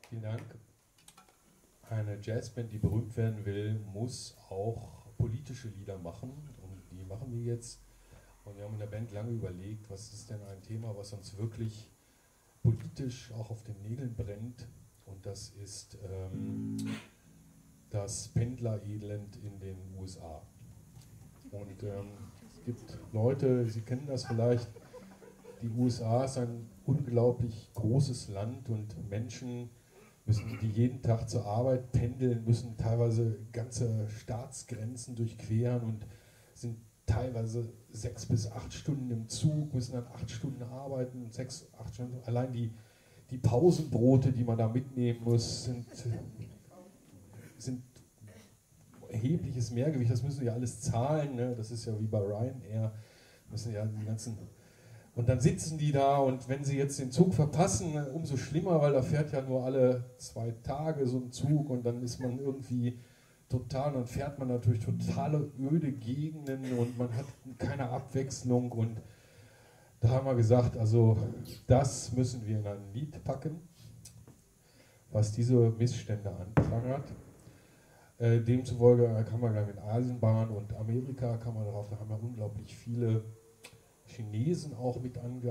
Vielen Dank. Eine Jazzband, die berühmt werden will, muss auch politische Lieder machen. Und die machen wir jetzt. Und wir haben in der Band lange überlegt, was ist denn ein Thema, was uns wirklich politisch auch auf den Nägeln brennt. Und das ist das Pendlerelend in den USA. Und es gibt Leute, Sie kennen das vielleicht, die USA ist ein unglaublich großes Land und Menschen müssen, die jeden Tag zur Arbeit pendeln, müssen teilweise ganze Staatsgrenzen durchqueren und sind teilweise 6 bis 8 Stunden im Zug, müssen dann 8 Stunden arbeiten, 6, 8 Stunden. Allein die Pausenbrote, die man da mitnehmen muss, sind erhebliches Mehrgewicht. Das müssen ja alles zahlen. Ne? Das ist ja wie bei Ryanair. Müssen ja die ganzen. Und dann sitzen die da und wenn sie jetzt den Zug verpassen, umso schlimmer, weil da fährt ja nur alle 2 Tage so ein Zug und dann ist man irgendwie total, dann fährt man natürlich totale öde Gegenden und man hat keine Abwechslung und da haben wir gesagt, also das müssen wir in ein Lied packen, was diese Missstände anprangert. Demzufolge kann man dann mit Eisenbahn und Amerika kann man darauf, da haben wir unglaublich viele Chinesen auch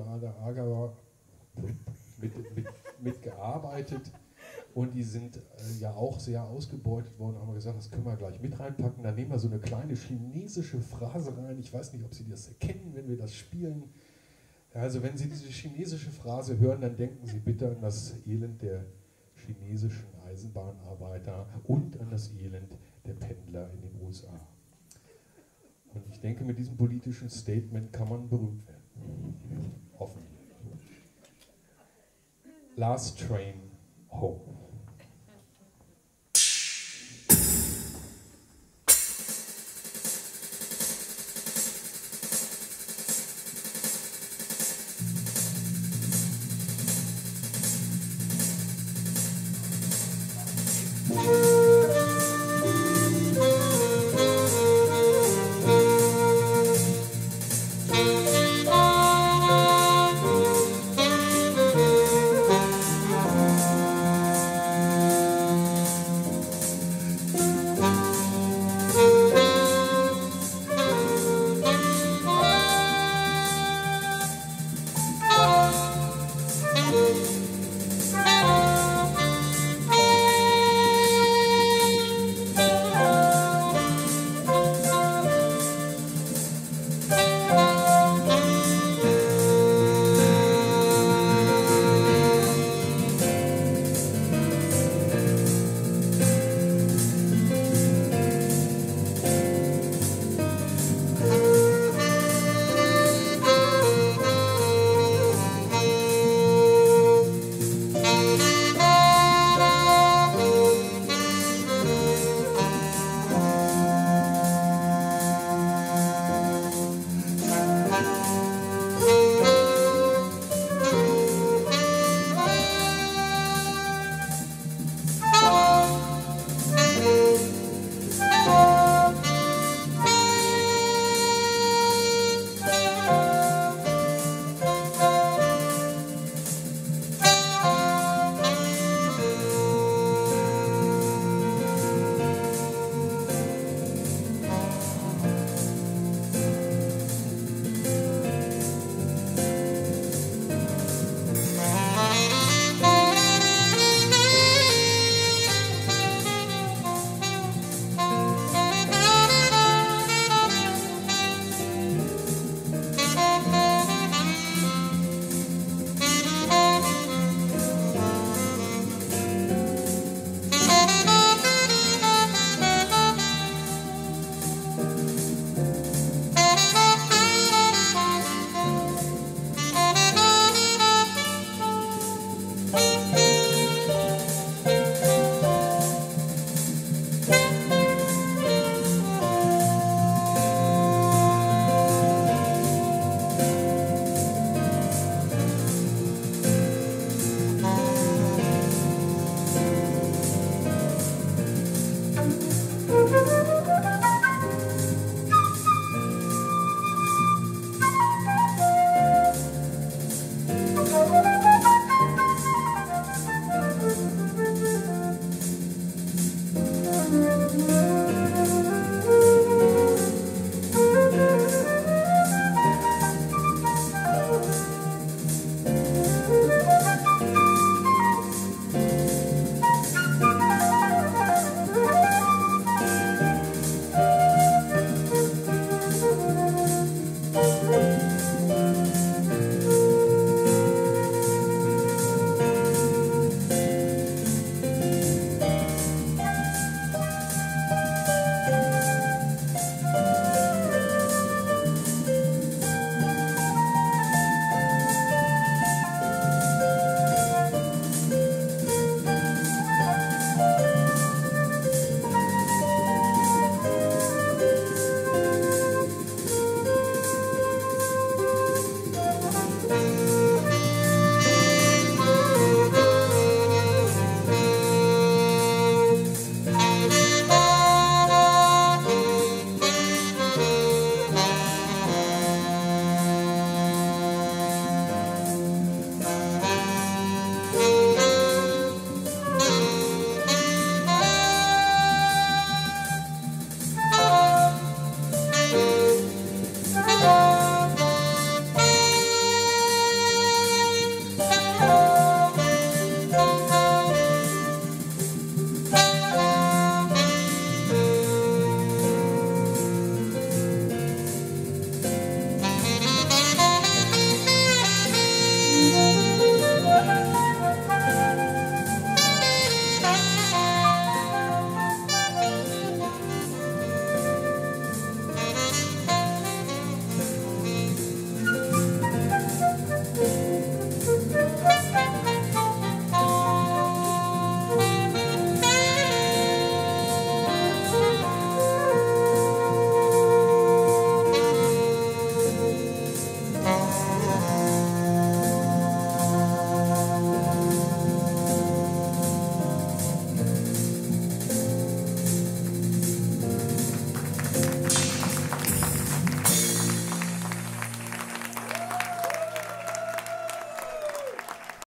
mitgearbeitet und die sind ja auch sehr ausgebeutet worden, haben wir gesagt, das können wir gleich mit reinpacken, dann nehmen wir so eine kleine chinesische Phrase rein, ich weiß nicht, ob Sie das erkennen, wenn wir das spielen. Also wenn Sie diese chinesische Phrase hören, dann denken Sie bitte an das Elend der chinesischen Eisenbahnarbeiter und an das Elend der Pendler in den USA. Und ich denke, mit diesem politischen Statement kann man berühmt werden. Hoffentlich. Last Train Home.